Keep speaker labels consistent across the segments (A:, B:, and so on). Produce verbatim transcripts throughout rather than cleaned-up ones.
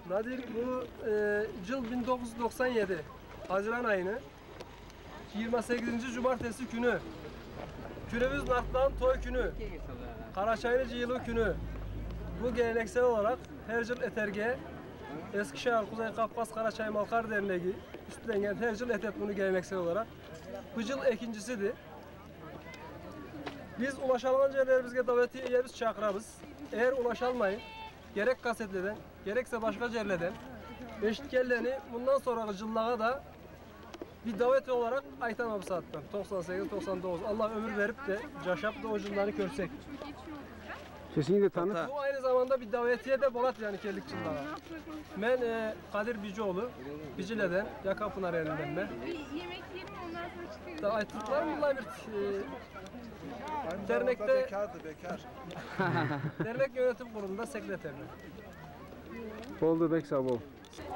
A: Nadir bu e, yıl bin dokuz yüz doksan yedi Haziran ayını yirmi sekizinci Cumartesi günü Günümüz Nartlan Toy Günü, Karaçaylı Yılı Günü. Bu geleneksel olarak her yıl Eterge Eskişehir Kuzey Kafkas Karaçay Malkar Derneği üstünden gelen her yıl etet bunu geleneksel olarak. Bu yıl ikincisidir. Biz ulaşalmayan yerlerimizde davetiye yeriz çakırabız. Eğer ulaşalmayın, gerek kasetlerden, gerekse başka yerlerden eşitkellerini bundan sonraki yıllara da bir davet olarak aytan abi saatten doksan sekiz doksan dokuz Allah ömür verip de yaşap da o yılları görsek.
B: Kesinlikle tanıt.
A: Bu aynı zamanda bir davetiye de Bolat yani kellik yıllara. Ben e, Kadir Bicioğlu, Bicile'den, Yakapınar elinden ben.
C: Bir yemek yiyelim ondan sonra çıkıyoruz.
A: Da aytıklar bunlar bir e, dernekte
D: bekardı bekar.
A: dernek yönetim kurulunda sekreterim.
B: Oldu bek sağ ol.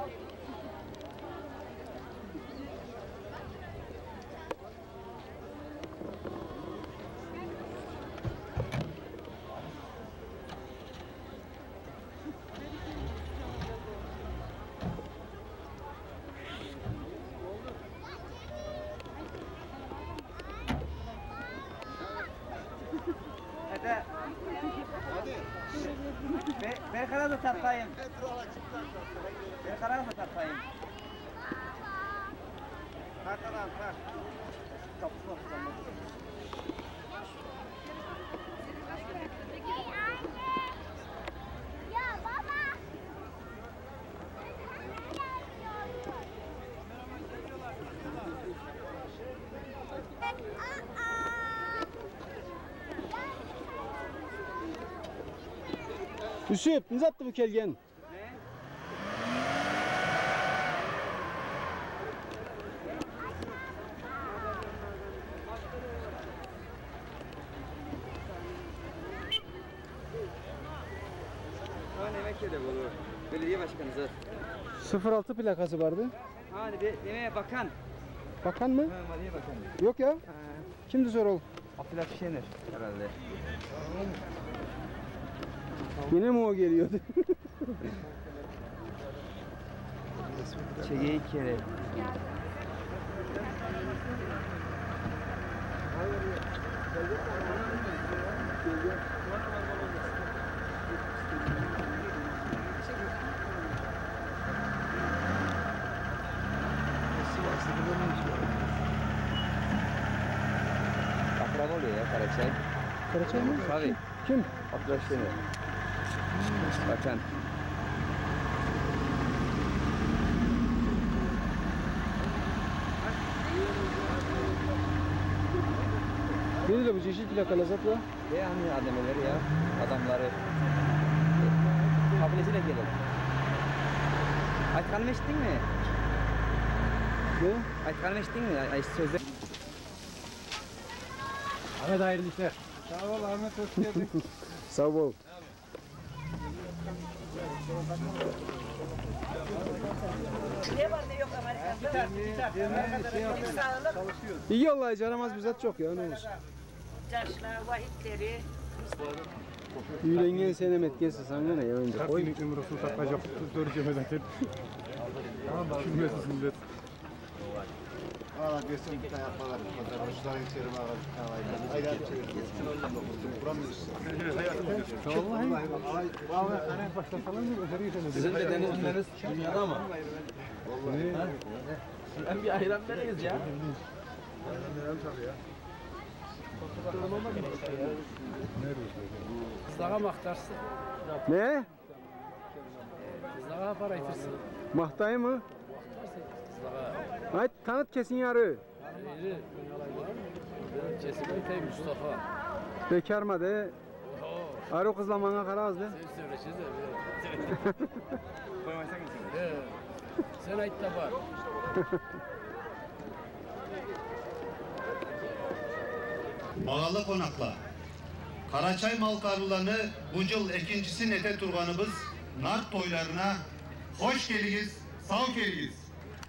E: Hadi. Be, ben karar da tatlayayım. Ben karar da tatlayayım. Kalk adam kalk. Kapısına tutanmak.
F: Ya baba.
B: Yusuf, ne zattı bu kelgen?
E: Ne? Hani yemek yedi bunu. Belediye başkanı.
B: sıfır altı plakası vardı.
E: Hani bir yemeğe bakan.
B: Bakan mı?
E: Ha, Maliye bakanı.
B: Yok ya.
E: Ha.
B: Kimdi Zorol?
E: Abdülhak Şener herhalde.
B: Yine mi o geliyordu?
E: Çegeyi kere. Akraba oluyor ya Karaçay.
B: Karaçay mı?
E: Tabii.
B: Kim?
E: Abdülhak Şener. Bakan.
B: Neyle bu çeşit plakalı zatla?
E: Ve hani ademeleri ya, adamları. Kabilesiyle gelir. Aytkan'ı eşittin mi?
B: Ne?
E: Aytkan'ı eşittin mi? Ay sözde.
B: Ahmet hayırlı işler.
D: Sağ ol Ahmet, hoş geldin.
B: Sağ ol.
G: Ne var ne yok Amerika'da?
B: İyi Allah caramaz bizzat çok ya ne olsun.
G: Yaşlar, vahitleri.
B: Yürengen senem etkisi sana ne ya önce koy.
D: Kartının ömrüsünü saklayacak, göreceğim zaten. Düşünmesi sünnet. Valla desin bir tane yapmalar. Kuşların içerim ağabey. Aynen geçsin ondan dokuzum. Kuramıyorsun. Vallahi. Vallahi hani başlasalar mı? Öteri geçelim.
E: Sizin de denizleriniz dünyada mı?
D: Vallahi.
E: Ben bir ayran vereyiz ya.
D: Ayran verelim tabii ya.
A: Kızlara maktarsın.
B: Ne?
A: Kızlara para itirsin.
B: Mahtayı mı?
A: Kızlara.
B: Hayır tanıt kesin yarı.
A: Biri Cesim Bey Mustafa.
B: Bekar mı de? Arı kızlamana karaz de.
A: Sen söyleşiz de.
E: Koymazsan geçsin.
A: Sen ait de var.
H: Ağalı konakla. Karaçay Malkarlılarını bu yıl ikincisi nete turganımız Nart toylarına hoş geldiniz, sağ geldiniz.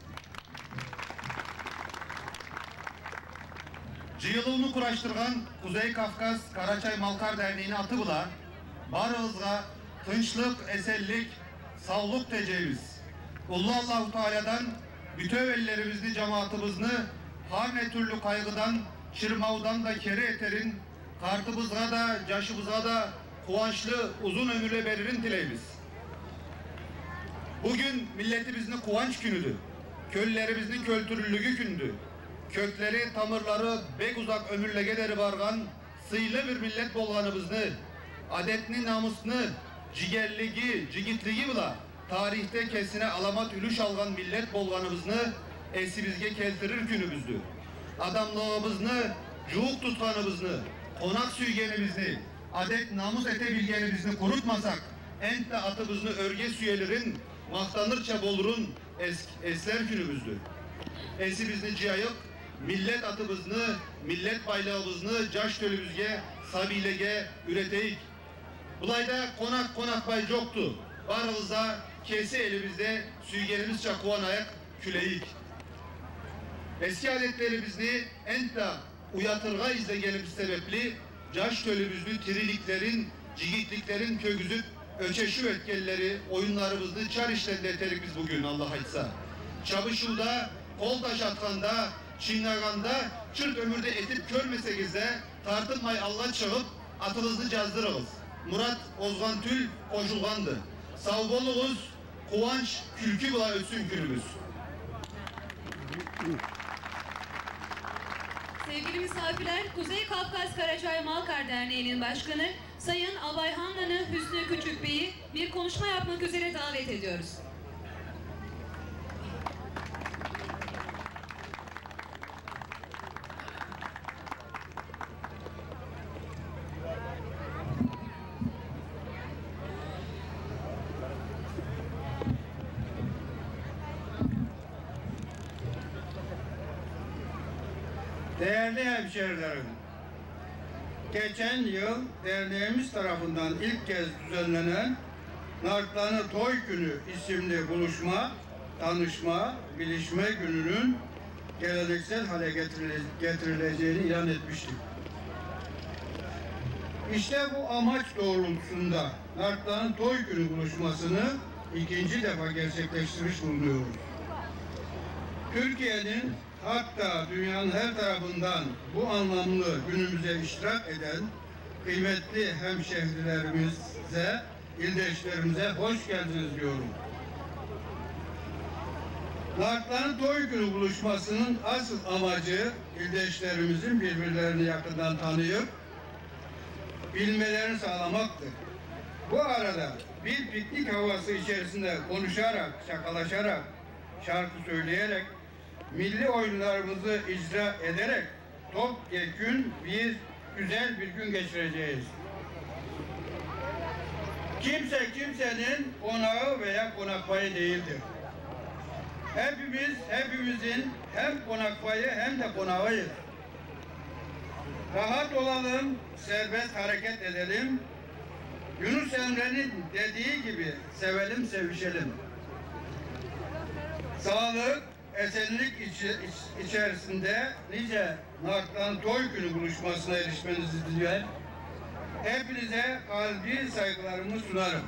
H: Cıyılığını kuraştırgan Kuzey Kafkas Karaçay Malkar Derneği'ni atıbıla, barığızga tınçlık, esellik, sağlık tecevüz. Ulu Allahu Teala'dan bütün ellerimizni, cemaatimizni har ne türlü kaygıdan, çırmavdan da kere eterin, kartımızga da, yaşımızga da kuvançlı uzun ömürle beririn dileyimiz. Bugün milletimizin kuvanç günüdür. Köylülerimizin kültürlülüğü gündü. Kökleri, tamırları bek uzak ömürle gederi bargan, sıylı bir millet bolganımızını, adetini, namusunu, cigerligi, cigitliği bula, tarihte kesine alamat ülüş algan millet bolganımızını esibizge keltirir günümüzdü. Adamlığımızını, cuğuk tutkanımızını, konak süygenimizni, adet namus ete bilgenimizni kurutmasak, entle atımızını örge süyelerin, mahtanırça bolurun es, esler günümüzdü. Esimizni ciyayık, millet atımızını, millet baylağımızını caş tölümüzge, sabilege üreteyik. Bulayda konak konak bay yoktu. Barımızda, kesi elimizde, süygenimiz çakuvan ayak küleyik. Eski adetlerimizni enta uyatırga izlegenimiz sebepli, caş tölümüzlü tiriliklerin, cigitliklerin kögüzüp, öçeşü etkenleri, oyunlarımızı çar işten deterik biz bugün Allah açsa. Çabışılda, kol taş atkanda, çiğnaganda, çırt ömürde etip körmesek de tartınmay Allah çağıp atınızı cazdırırız. Murat Ozgan Tül koşulgandı. Savbolluğuz, kuvanç, külkü bula ötsün günümüz.
F: Sevgili misafirler, Kuzey Kafkas Karaçay Malkar Derneği'nin başkanı Sayın Albay Handanı Hüsnü Küçük Bey'i bir konuşma yapmak üzere davet ediyoruz.
B: Değerli hemşehrilerim, geçen yıl derneğimiz tarafından ilk kez düzenlenen Nartlanı Toy Günü isimli buluşma, tanışma, bilişme gününün geleneksel hale getirile getirileceğini ilan etmiştik. İşte bu amaç doğrultusunda Nartlanı Toy Günü buluşmasını ikinci defa gerçekleştirmiş bulunuyoruz. Türkiye'nin hatta dünyanın her tarafından bu anlamlı günümüze iştirak eden kıymetli hemşehrilerimize, ildeşlerimize hoş geldiniz diyorum. Nartlanı Toy Günü buluşmasının asıl amacı ildeşlerimizin birbirlerini yakından tanıyıp bilmelerini sağlamaktır. Bu arada bir piknik havası içerisinde konuşarak, şakalaşarak, şarkı söyleyerek, milli oyunlarımızı icra ederek topyekün bir güzel bir gün geçireceğiz. Kimse kimsenin konağı veya konak payı değildir. Hepimiz, hepimizin hem konak payı hem de konağıyız. Rahat olalım, serbest hareket edelim. Yunus Emre'nin dediği gibi sevelim, sevişelim. Sağlık, esenlik içi, iç, içerisinde nice Nartlanı Toy Günü buluşmasına erişmenizi diler. Hepinize kalbi saygılarımı sunarım.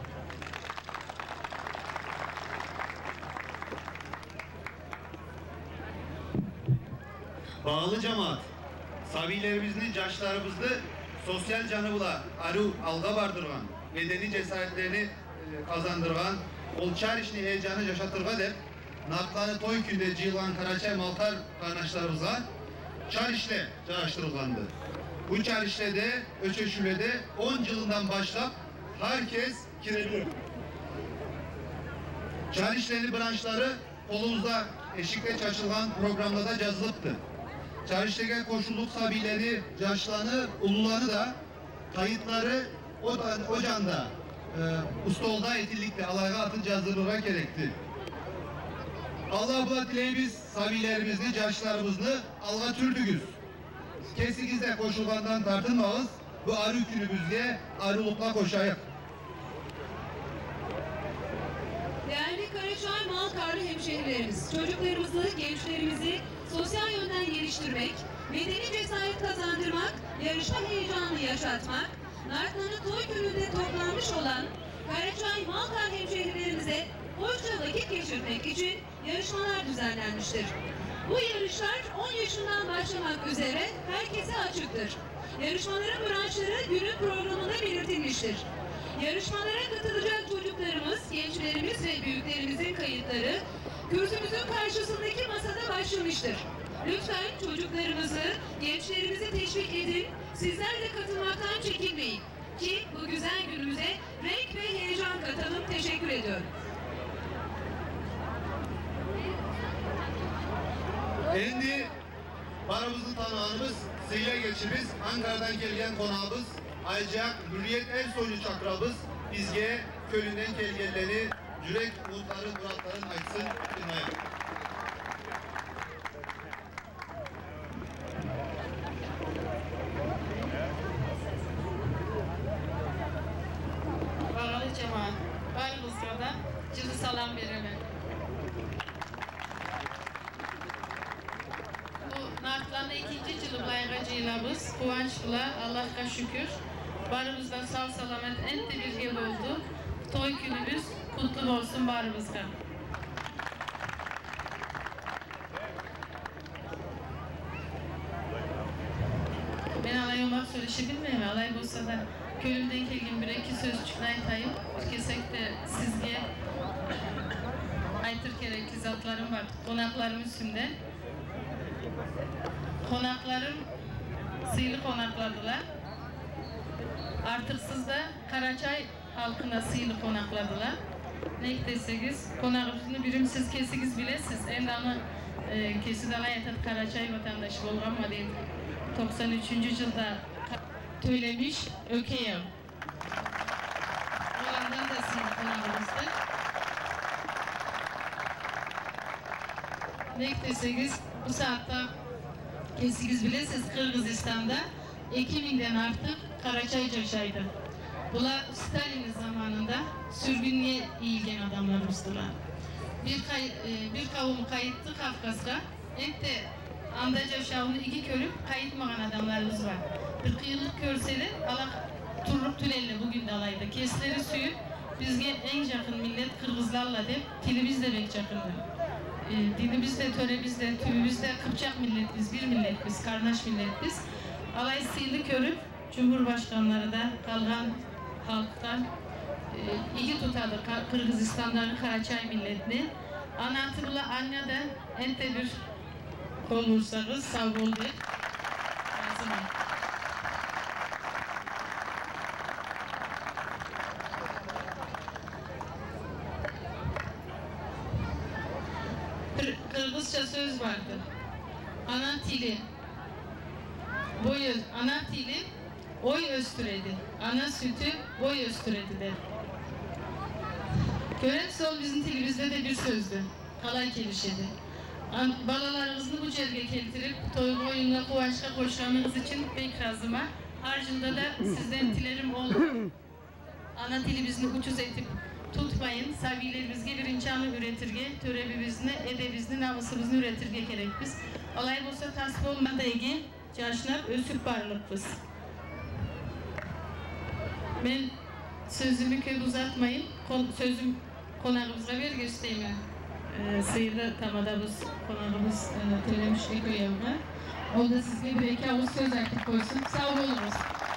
H: Bağlı cemaat, sabilerimizin, caşlarımızı sosyal canı bula, arı alga bardırgan, medeni cesaretlerini e, kazandırgan, olçar işini heyecanı yaşatırga dep, Nartlanı Toy Günü'nde cıyılan Karaçay Malkar kardeşlerimize çar işle çağrıştırılgandı. Bu çar işlede, Öçeşüle'de on yılından başlap herkes kirebilir. Çar işleri branşları kolumuzda eşikle çaçılgan programda da yazılıptı. Çar işlege koşulluk sabileri, yaşlanı, uluları da kayıtları o, o canda e, ustaolda etillikle alayga atın cazdırılga gerekti. Allah bu dileyimiz sabilerimizni, yaşlarımızını alga türdügüz. Kesinlikle koşulgandan tartınmağız, bu arı günümüzde arılıkla koşayık.
F: Değerli Karaçay Malkarlı hemşehrilerimiz, çocuklarımızı, gençlerimizi sosyal yönden geliştirmek, medeni cesaret kazandırmak, yarışma heyecanını yaşatmak, Nartlanı Toy Günü'nde toplanmış olan Karaçay Malkar hemşehrilerimize hoşça vakit geçirmek için yarışmalar düzenlenmiştir. Bu yarışlar on yaşından başlamak üzere herkese açıktır. Yarışmaların branşları günün programında belirtilmiştir. Yarışmalara katılacak çocuklarımız, gençlerimiz ve büyüklerimizin kayıtları kürsümüzün karşısındaki masada başlamıştır. Lütfen çocuklarımızı, gençlerimizi teşvik edin, sizler de katılmaktan çekinmeyin ki bu güzel günümüze renk ve heyecan katalım. Teşekkür ediyorum.
H: Endi barımızı tanıyanımız, Sıyla geçimiz, Ankara'dan gelgen konağımız, Aycak, Hürriyet Ersoylu çakrabız, bizge köyünden kelgenleri, yürek umutları, muratların açsın, dinleyin.
I: Bağlı cemaat, barımızga da cılı salam verelim. Bu nartlarla ikinci cılı bayracıylamız, kıvançla Allah'a şükür. Barımızda sağ salamet ente bir yıl oldu. Toy günümüz kutlu olsun barımızga. Ben alay olmak söyleşi bilmeyeyim. Alay olsa da köyümden kelgin bir iki sözcükle aytayım. Kesek de sizge aytır gerekli zatlarım var. Konaklarım üstünde. Konaklarım sıylı konakladılar. Artık siz de Karaçay halkına sıylı konakladılar. Ne deseniz konağımızını birim siz kesiniz bilesiz. En ana e, kesidala yatat Karaçay vatandaşı olganma deyim. doksan üçüncü yılda söylemiş Ökeyev. Olandan da sıylı konağımızdı. Ne deseniz bu saatte kesiniz bilesiz Kırgızistan'da iki binden artık Karaçay yaşaydı. Bunlar Stalin zamanında sürgünlüğe eğilgen adamlarımızdılar. Bir, kay, bir kavim kayıttı Kafkas'a. Ette andaca şavunu iki körüp kayıtmagan adamlarımız var. kırk yıllık körseli Allah turrup tülelle bugün de alaydı. Kesleri suyu bizge en yakın millet Kırgızlarla de tilimiz de pek yakındı. E, dinimiz de, töremiz de, tüyümüz de Kıpçak millet biz, bir millet biz, kardeş millet biz. Alay sıylı körüp Cumhurbaşkanları da kalgan halktan e, iki tutadı Kırgızistan'dan Karaçay milletini. Anatı bula anne de ente bir olursanız sağ ol der. Kırgızca söz vardı. Ana tili boy ana tili oy östüredi. Ana sütü boy östüredi der. Gören sol bizim tilimizde de bir sözdü. Kalay kelişedi. Balalarımızı bu cerge keltirip toy boyunla kuvançka koşmanız için pek razıma. Harcında da sizden dilerim oldu. Ana tilimizni ucuz etip tutmayın. Sabilerimizge birinci anı üretirge, törebimizni, edebimizni, namusumuzni üretirge gerek biz. Alay bolsa tasvip olmadaygi, yaşlar ösüp barlık biz. Ben sözümü köp uzatmayın. Kon, sözüm konağımıza ver göstereyim. Ee, Sıyırda tamada biz konağımız e, söylemiş ekoyevga. O da sizge bir iki avuz söz artık koysun. Sağ olunuz.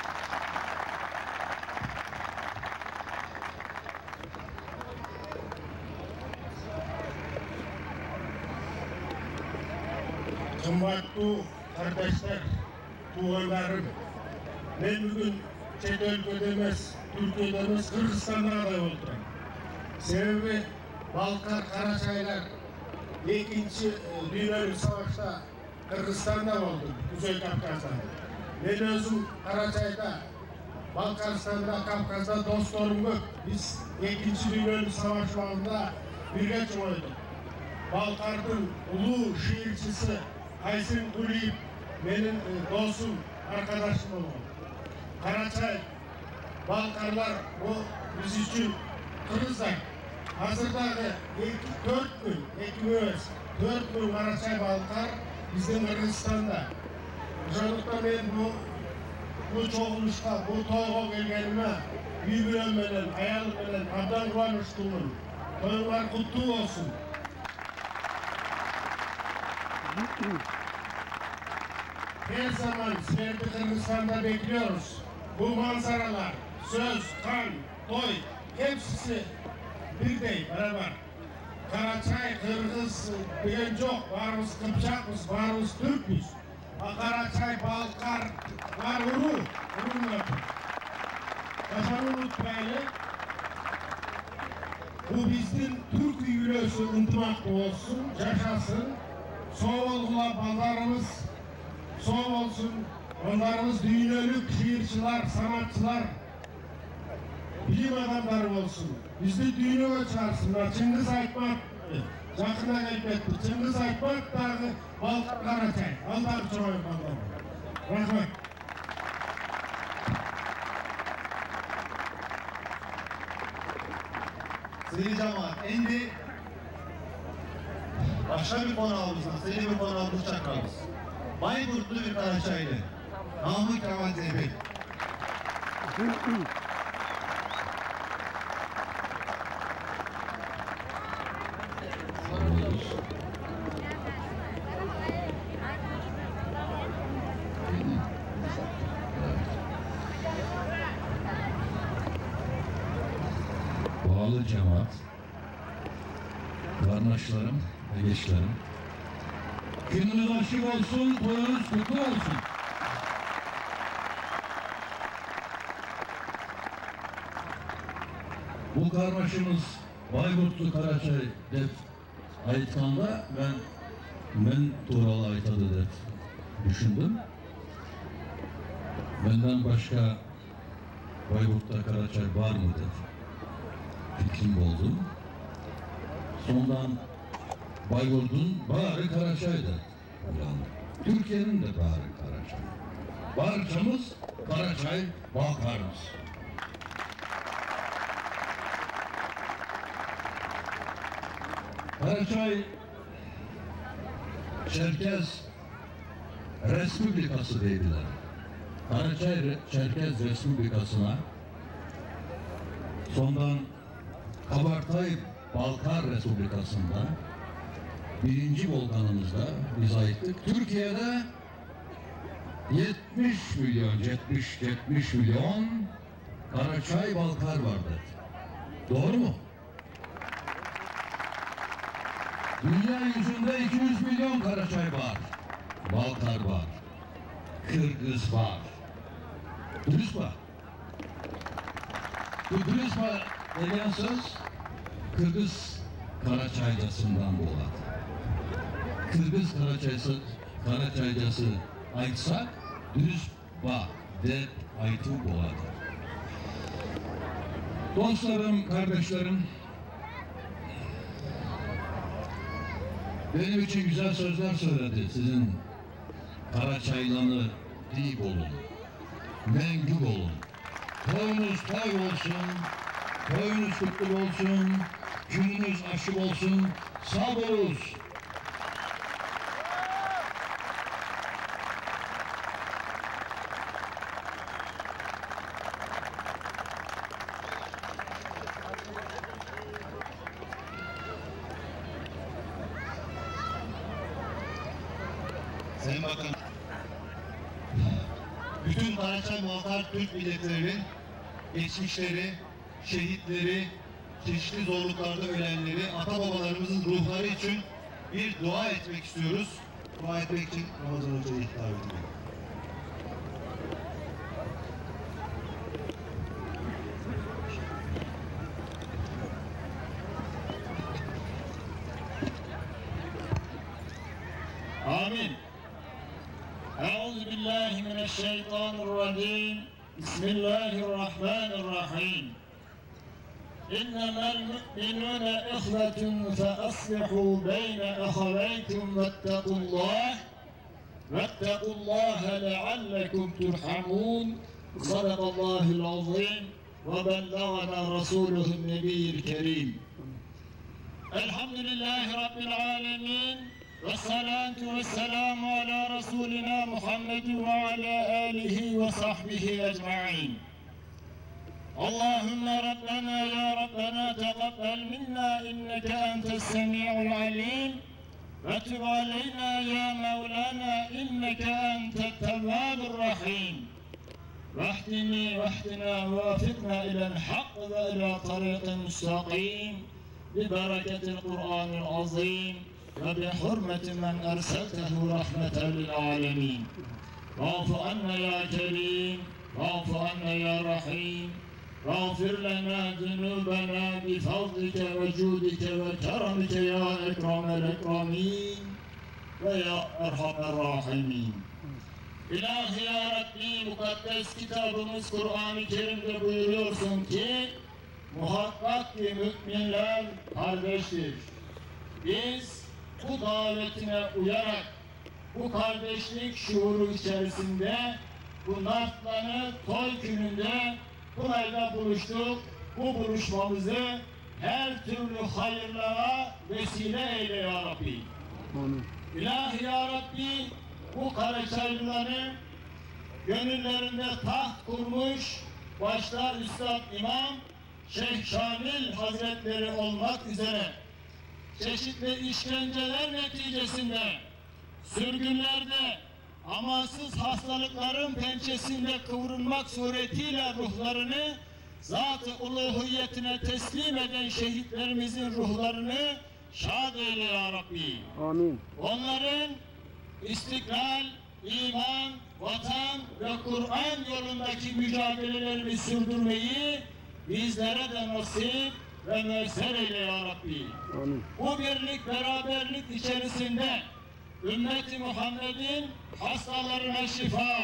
J: Kımbatlı kardeşler, tuğanlarım, ben bugün chet ülkede emas, Türkiye'de emas, Kırgızstan'da aday oldum. Sebebi Balkar, Karaçaylar ikinci Dünya Savaş'ta Kırgızstan'da oldum, Kuzey Kafkas'ta. Ben özüm Karaçay'da, Balkaristan'da, Kafkas'ta dostlarım yok. Biz ikinci Dünya Savaşı vaxtında birge çoğuyduk. Balkar'ın ulu şiirçisi Aysin Kuliyev benim dostum, arkadaşım oldu. Karaçay, Balkarlar bu biz için Kırgızlar. Hazırdağı dört gün, ekimiz, dört gün Karaçay Balkar bizim Kırgızistan'da. Uşaklıkta ben bu bu çoğuluşta, bu toyga gelgenime Üyübüren menen, ayal menen, abdan kuvanış kılın. Toyunlar kutlu olsun. Her zaman sizleri Kırgızistan'da bekliyoruz. Bu manzaralar, söz, kan, toy, hepsi birdey, beraber. Karaçay, Kırgız diyen çok, varımız Kıpçak'ız, varımız Türk'üz. Karaçay, Balkar, var Uru, Uru yapın. Kafanı unutmayın. Bu bizim Türk üyülösü unutmakta olsun, yaşasın. Soğulgula ballarımız, soğuk olsun. Onlarımız düğünlük şiirçiler, sanatçılar, bilim adamları olsun. Bizi düğüne çağırsınlar. Çıngiz Aytmak, yakında elbette. Çıngiz Aytmak dağı Balkar Karaçay. Allah'ım çoğu Allah'ım. Rahmet.
H: Sayın cemaat, endi başka bir konağımızdan, sayın bir konağımız çakrağımız. Bayburtlu bir Karaçaylı, Namık Kemal Zeybek.
K: Bağlı cemaat, kardeşlerim ve gençlerim, gününüz açık olsun, toyunuz kutlu olsun. Bu kardeşimiz Bayburtlu Karaçay dep aytkanda ben men Tuğralı aytadı dep düşündüm. Benden başka Bayburt'ta Karaçay var mı dep fikrim oldu. Sondan Bayburt'un bağrı Karaçay'da uyandı. Türkiye'nin de bağrı Karaçay. Barçamız Karaçay, Balkarımız. Karaçay Çerkez Respublikası dediler. Karaçay Çerkez Respublikası'na sondan Kabartay Balkar Respublikası'nda birinci volkanımızda biz aittik. Türkiye'de yetmiş milyon, yetmiş, yetmiş milyon Karaçay Balkar vardı. Doğru mu? Dünya yüzünde iki yüz milyon Karaçay var. Balkar var. Kırgız var. Dürüst var. Bu dürüst var denen söz Kırgız Karaçaycasından dolayı. Kırgız Karaçaycası, Karaçaycası aytsak dürüst var de aytı dolayı. Dostlarım, kardeşlerim, benim için güzel sözler söyledi sizin Karaçaylanı deyip olun, mengub olun. Toyunuz toy olsun, toyunuz kutlu olsun, gününüz aşık olsun, sağ olun.
H: Sayın Bakan, bütün Karaçay Balkar Türk milletlerinin geçmişleri, şehitleri, çeşitli zorluklarda ölenleri, ata babalarımızın ruhları için bir dua etmek istiyoruz. Dua etmek için Ramazan Hoca'yı davet ediyorum.
J: آمين. أعوذ بالله من الشيطان الرجيم. بسم الله الرحمن الرحيم. إنما المؤمنون إخوة فأصلحوا بين أخويكم واتقوا الله واتقوا الله لعلكم ترحمون. صدق الله العظيم وبلغنا رسوله النبي الكريم. الحمد لله رب العالمين. والصلاة والسلام على رسولنا محمد وعلى آله وصحبه أجمعين. اللهم ربنا يا ربنا تقبل منا إنك أنت السميع العليم وتب علينا يا مولانا إنك أنت التواب الرحيم واهدني واهدنا ووفقنا إلى الحق وإلى طريق مستقيم ببركة القرآن العظيم وبحرمة من أرسلته رحمة للعالمين واعف عنا يا كريم واعف عنا يا رحيم واغفر لنا ذنوبنا بفضلك وجودك وكرمك يا أكرم الأكرمين ويا أرحم الراحمين. İlahi ya Rabbi, mukaddes kitabımız Kur'an-ı Kerim'de buyuruyorsun ki muhakkak ki müminler kardeştir. Biz bu davetine uyarak bu kardeşlik şuuru içerisinde bu Nartlan'ı toy gününde burayla buluştuk. Bu buluşmamızı her türlü hayırlara vesile eyle ya Rabbi. Amin. İlahi ya Rabbi, bu Karaçaylıların gönüllerinde taht kurmuş, başta Üstad İmam Şeyh Şamil Hazretleri olmak üzere çeşitli işkenceler neticesinde, sürgünlerde, amansız hastalıkların pençesinde kıvrılmak suretiyle ruhlarını zat-ı uluhiyetine teslim eden şehitlerimizin ruhlarını şad eyle ya Rabbi. Amin. Onların istiklal, iman, vatan ve Kur'an yolundaki mücadelelerini sürdürmeyi bizlere de nasip ve müyesser eyle ya Rabbi. Amin. Bu birlik, beraberlik içerisinde ümmeti Muhammed'in hastalarına şifa,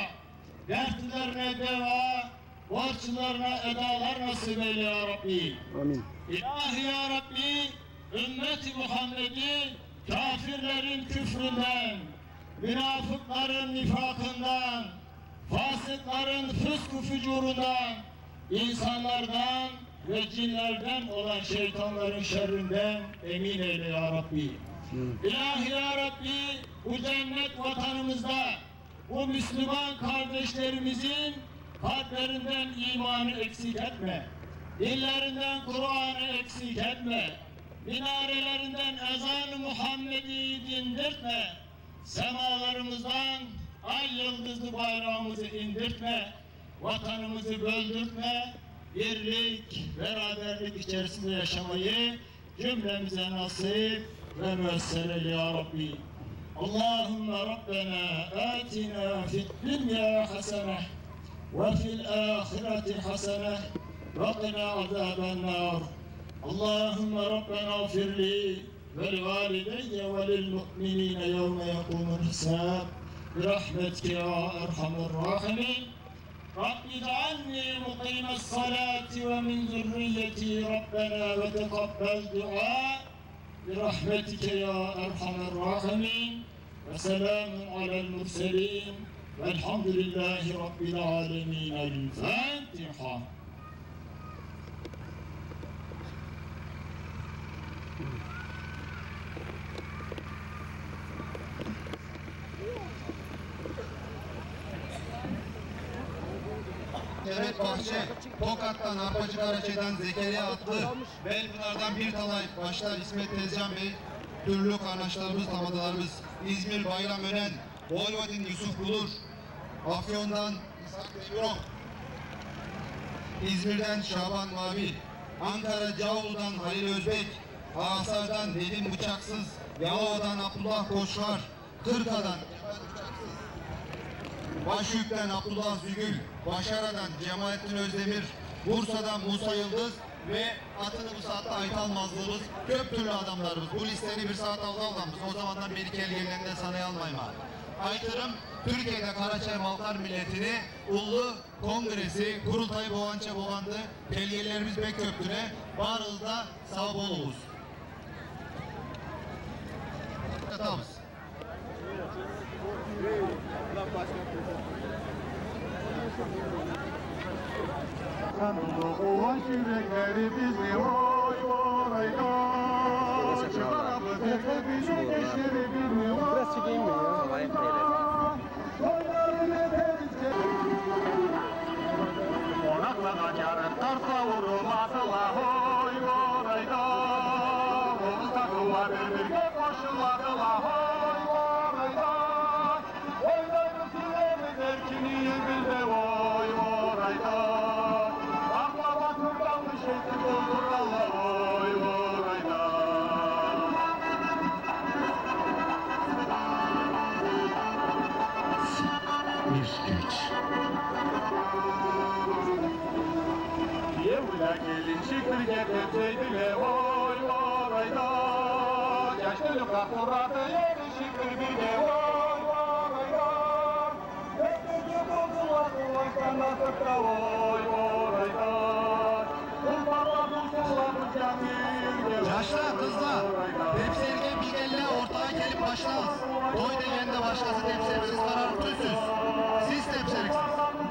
J: dertlerine deva, borçlarına edalar nasip eyle ya Rabbi. Amin. İlahi ya Rabbi, ümmeti Muhammed'i kafirlerin küfründen, münafıkların nifakından, fasıkların fısk-ı fücurundan, insanlardan ve cinlerden olan şeytanların şerrinden emin eyle ya Rabbi. İlahi ya Rabbi, bu cennet vatanımızda bu Müslüman kardeşlerimizin kalplerinden imanı eksik etme, dillerinden Kur'an'ı eksik etme, minarelerinden ezan-ı Muhammed'i dindirtme, semalarımızdan ay yıldızlı bayrağımızı indirtme, vatanımızı böldürtme, birlik, beraberlik içerisinde yaşamayı cümlemize nasip ve müyesser eyle ya Rabbi. Allahümme Rabbena atina fid dünya hasene ve fil ahireti hasene ve qina azaben nar. Allahümme Rabbena firli ve li valideyye ve lil mu'minine yevme yekumul hisab. Birahmetke ya erhamer rahimin. Rabbi ic'alni muqimes salati ve min zürriyeti Rabbena ve tekabbel dua. Birahmetike ya erhamer rahimin. Ve selamun alel murselin. Velhamdülillahi Rabbil alemin. El Fatiha.
H: Evet Bahçe, Tokat'tan, Arpacı Karaçay'dan Zekeriya Atlı, Belpınar'dan bir talay, başta İsmet Tezcan Bey, türlü kardeşlerimiz, tamadalarımız, İzmir Bayram Önen, Bolvadin Yusuf Bulur, Afyon'dan İshak Demirok, İzmir'den Şaban Mavi, Ankara Cavlu'dan Halil Özbek, Ağasar'dan Nedim Bıçaksız, Yalova'dan Abdullah Koçlar, Kırka'dan Başyük'ten Abdullah Zügül, Başara'dan Cemalettin Özdemir, Bursa'dan Musa Yıldız ve atını bu saatte Aytal Mazlımız, köp türlü adamlarımız. Bu listeni bir saat aldı almamız. O zamandan beri kelgelerinden sanaya almayma. Aytırım, Türkiye'de Karaçay Malkar Milleti'ni Ullu Kongresi, Kurultayı Boğança Boğandı, kelgelerimiz bek köptüre, Barıl'da sağ bol oluz. Tamam.
D: Kanlı kovaş yürekleri bizi oy oy oy. Çıkarabı teke bize geçeri bir oy. Biraz çekeyim mi ya? Oylarını tezke. Ona
L: akla kaçar, tarsa vurmaz la hoy orayda. Oğuz takıma birbirine koşulmadı la hoy orayda. Oydaydı silemiz erkini bilde oy orayda. Akla bakırdan bir şeysi dolduralla oy orayda.
K: İskeç.
L: Yevla gelin şıkır getirseydiler oy orayda. Yaşlılık akkuratı yeni şıkır bir de oy orayda. Bekledik oldular ulaştan nasıkta oy orayda. Kulparla bulsunlar bu cemil.
H: Yaşlar, kızlar, hepsine bir elle ortaya gelip başlarız. Toy degende başkası tepsirsiz karar tüsüz. Siz tepsiriksiniz.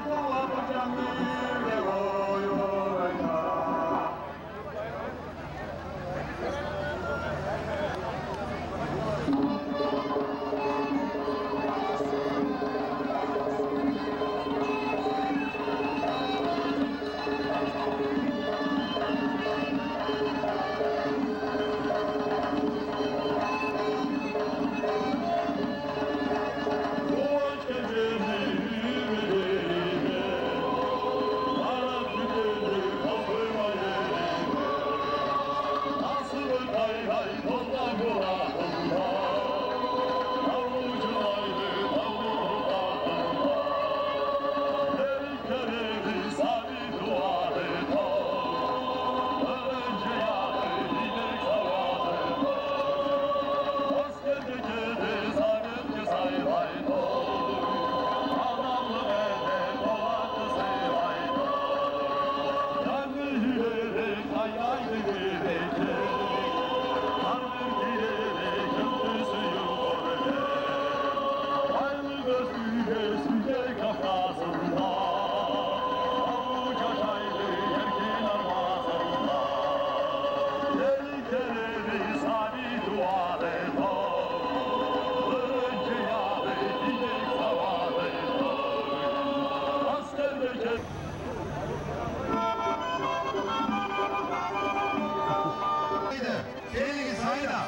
H: Geliniz hayda.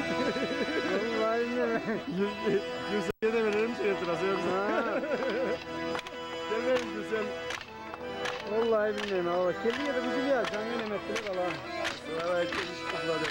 E: Vallahi bilmiyorum.
A: Gülsel'e de verelim şey hatırası yoksa. Demem Gülsel.
E: Vallahi bilmiyorum ama kediye de bizi ya can yine metre kala.
A: Sonra eklemiş kutladı.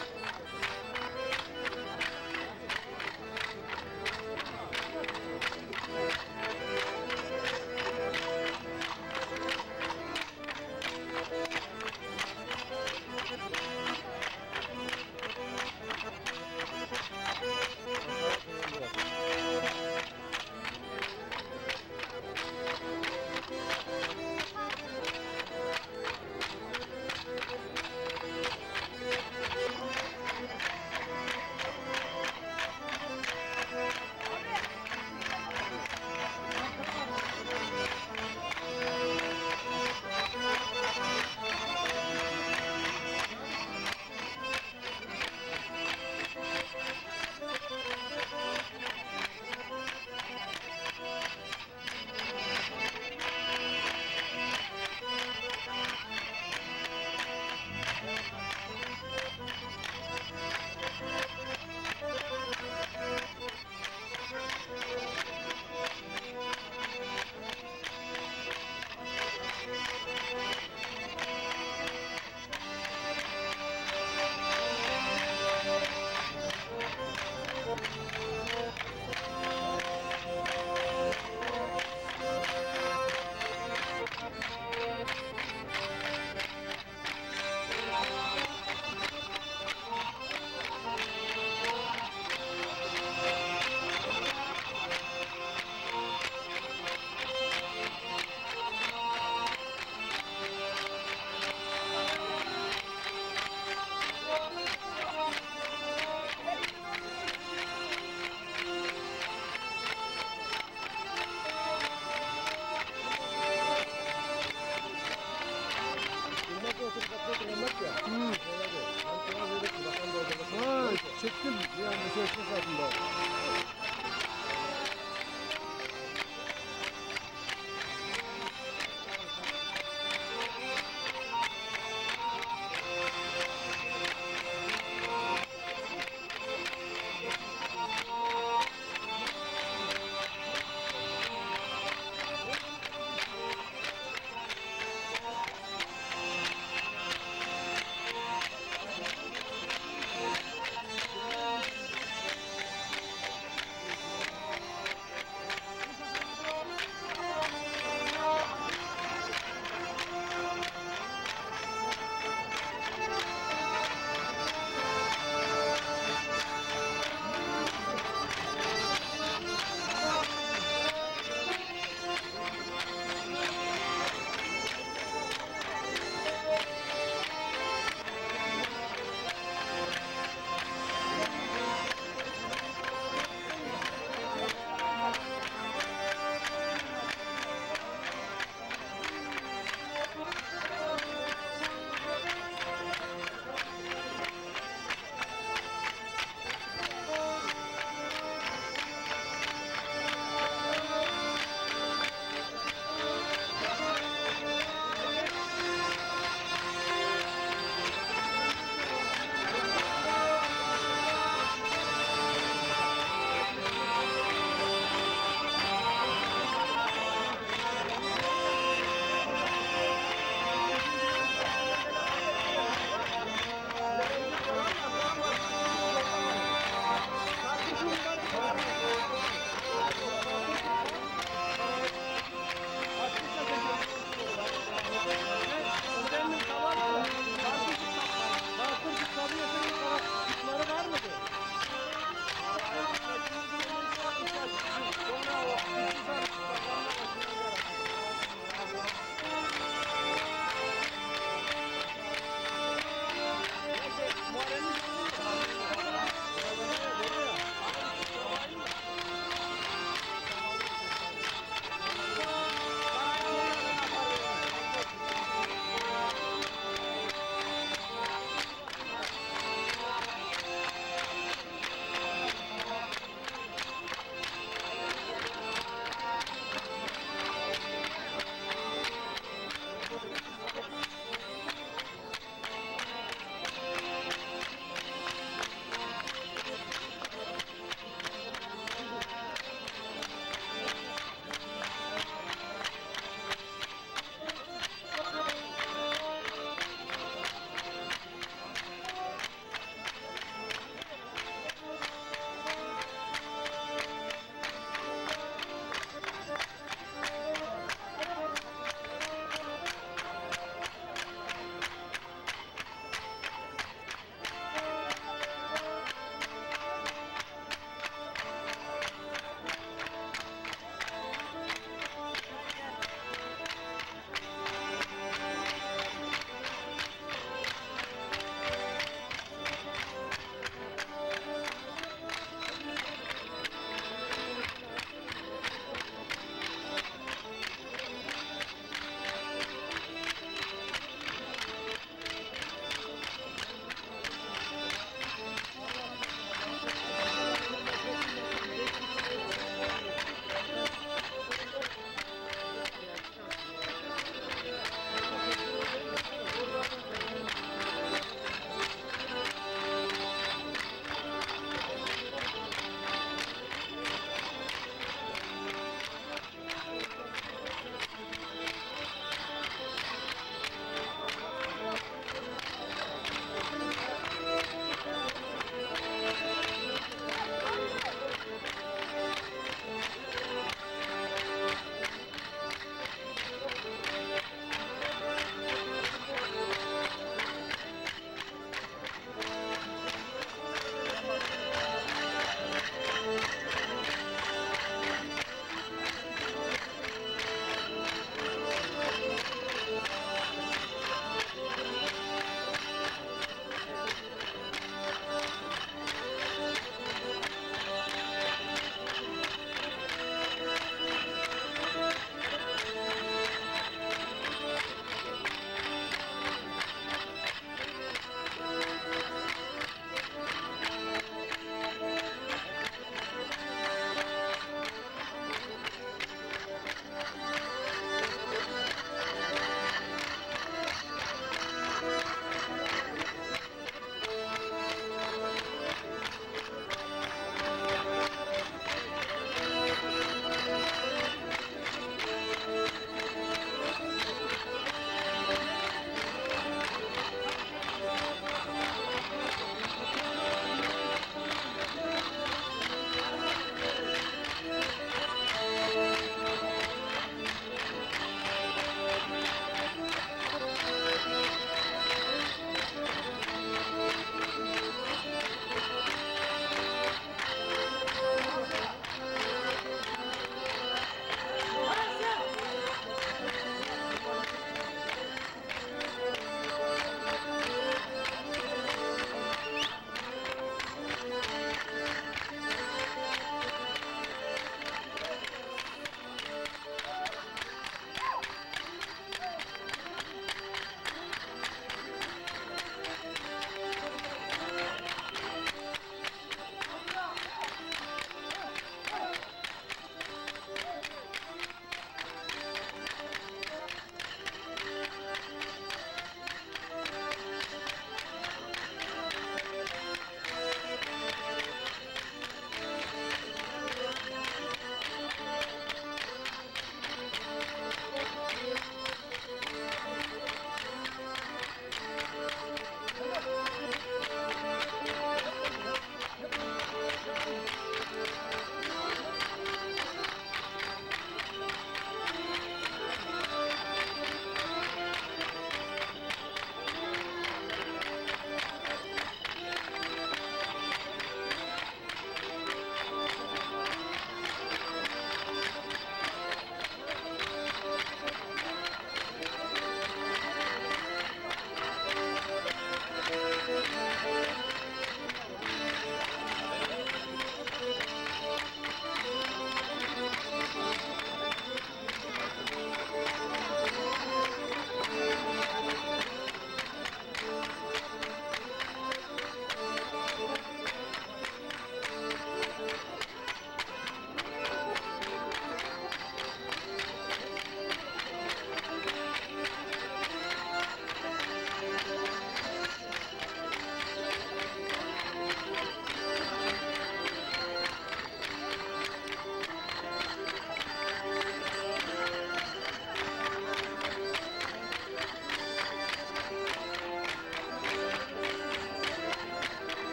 E: Çektim yani bu sesli satında.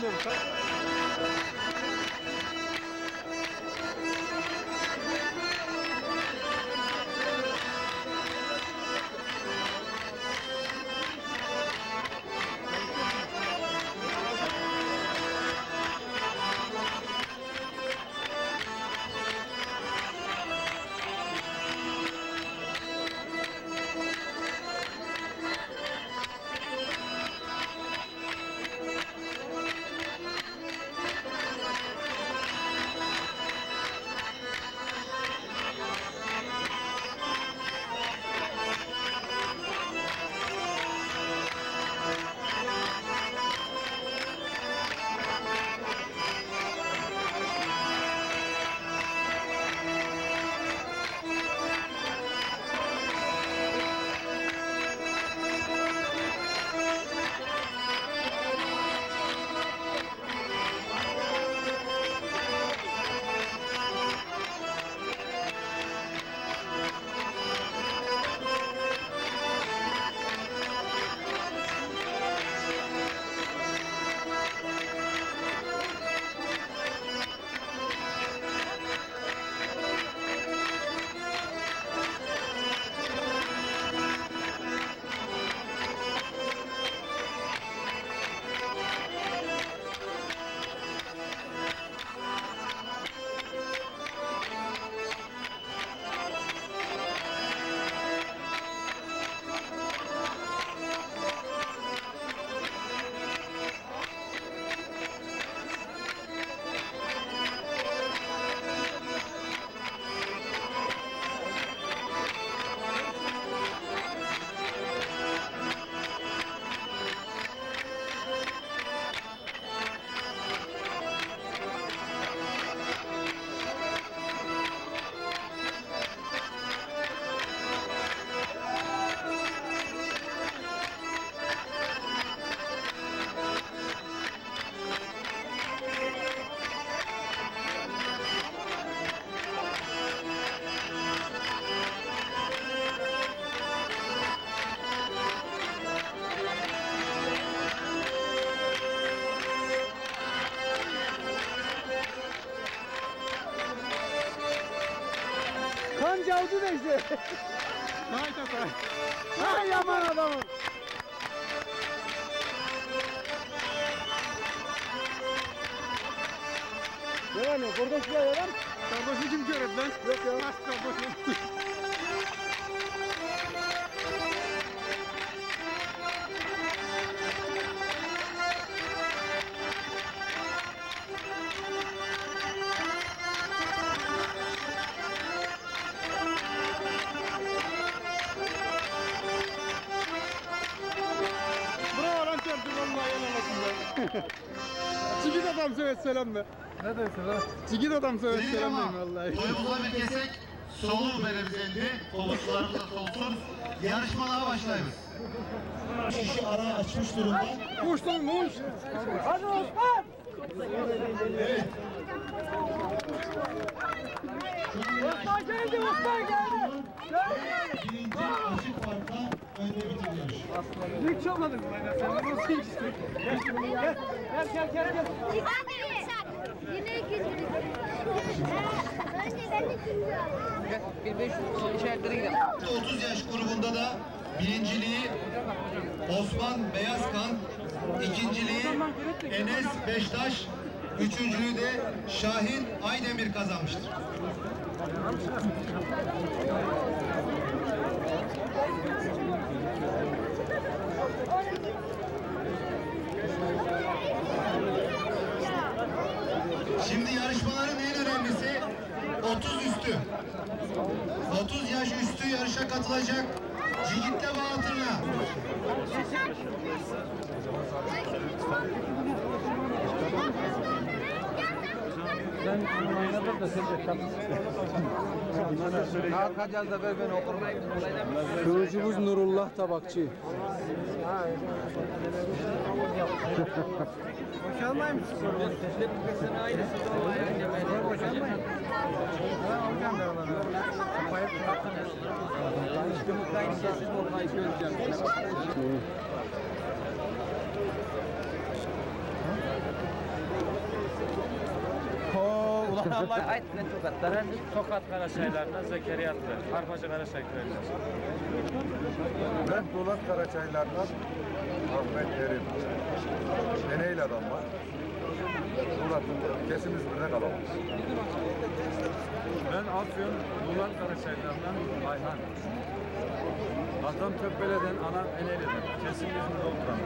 E: Kancavcı da işte.
D: Hay tatay.
E: Ha yaman adamım. Ne var ne? Burada silah var mı?
D: Kardeşi kim görür lan?
E: Yok ya.
D: Nasıl kardeşim? Bravo lan çarptı vallahi yanılmasın. Çikit adam söyle selam be.
A: Ne diyorsun lan?
D: Çikit adam söyle
H: Değil
D: selam
H: ama
D: diyeyim vallahi.
H: toyumuza bir kesek soluğu verebilirdi. Kovukçularımız da solsun. Yarışmalara başlayız.
J: Şişi ara açmış durumda.
D: Koş lan koş.
E: Hadi Osman.
J: Evet.
E: Osman geldi, Osman geldi.
J: Birinci açık farkla önde bitiriyor.
E: Hiç olmadın. Sen de nasıl geçtin? Gel, gel, gel, gel, gel.
C: Yine ikinci. Önce ben ikinci aldım.
E: Bir beş yüz işaretleri gidelim.
H: otuz yaş grubunda da birinciliği Osman Beyazkan, ikinciliği Enes Beştaş, üçüncülüğü de Şahin Aydemir kazanmıştır. Şimdi yarışmaların en önemlisi otuz üstü. otuz yaş üstü yarışa katılacak Cigitle Bahatır'la.
A: Ben oynadım da sen de kalmışsın.
E: Kalkacağız da ver ben okurum.
A: Kılıcımız Nurullah Tabakçı.
E: Boşanmayı mı soruyorsun? Sen aynı siz olmaya önce ben boşanmayım. Ha hocam ben ona. Kapayıp bıraktınız. İşte mutluyum sessiz olmayı göreceğim. Allah Allah. Ait ne Tokat'ta?
M: Ben Tokat Karaçaylar'dan Zekeriya Atlı. Arpacı Karaçay köyünden.
D: Ben Dolat Karaçaylar'dan Ahmet Derin. Deneyli adam var. Dolat'ın kesimiz birine kalamayız.
M: Ben Afyon Bulan Karaçaylar'dan Ayhan. Atam Töppele'den, anam Eneli'den. Kesin İzmir'de oturan.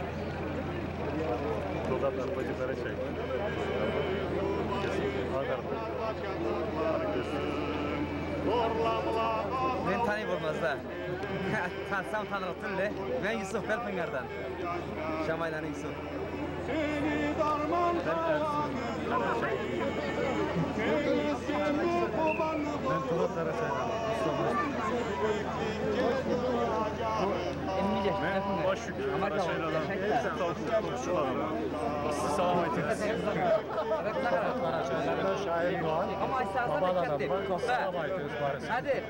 D: Dolat Arpacı Karaçay.
E: Ben tanıyıp olmaz da. Tansam tanırım le. Ben Yusuf Belpıngar'dan. Şamaylan'ın Yusuf.
M: Ben Turat Karaçay'dan. Ben Başşükür Karaçaylar'dan. Salam aytınız.
D: Karaçaylar'dan Şahin Doğan. Babalardan bak. Salam aytınız bari.
E: Hadi.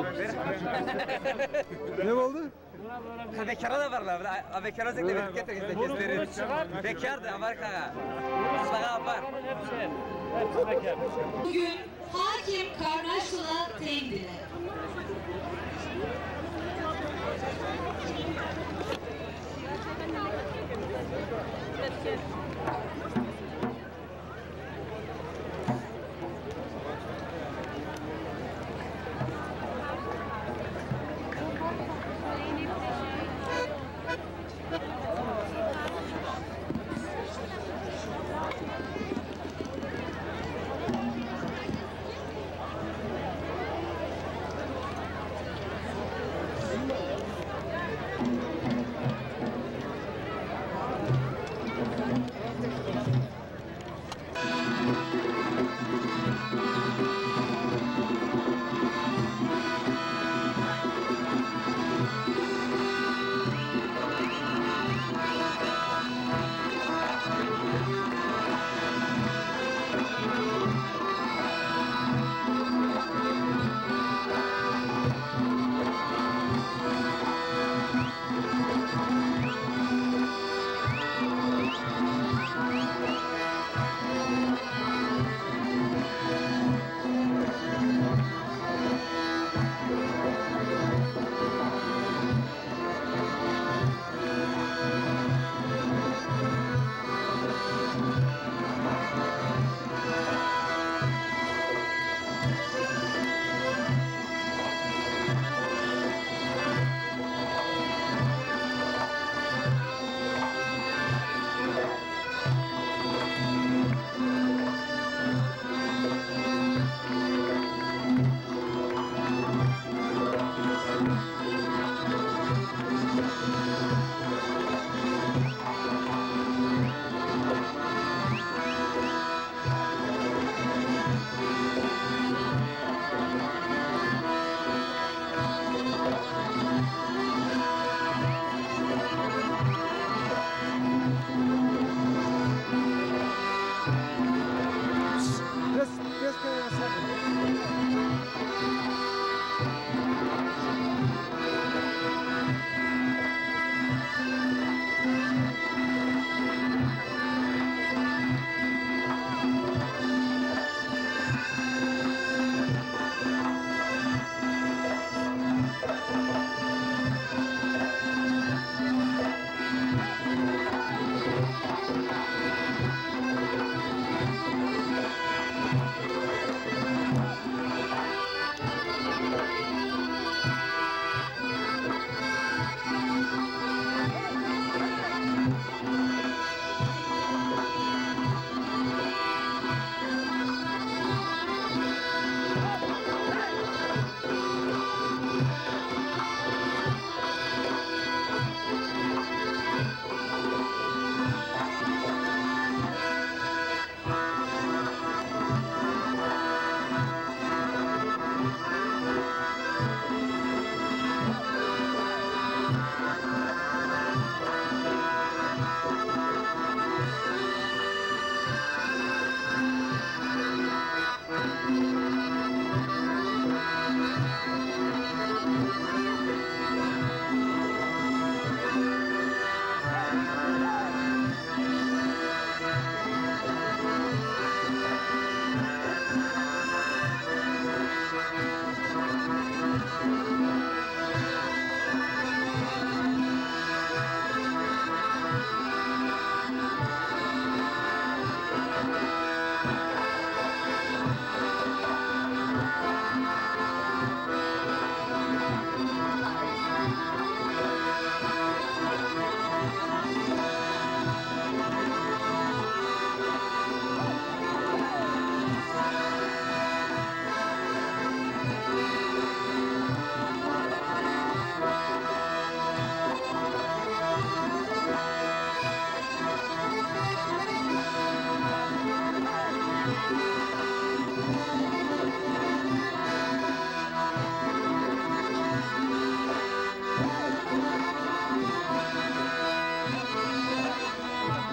D: Ne oldu?
E: Bekara da varlar. Bekara zekleri getirin kesleri. Bekardı Amerika'ya. Mustafa var.
F: Bugün hakim Karnaşlı'na tendile.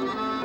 L: Müzik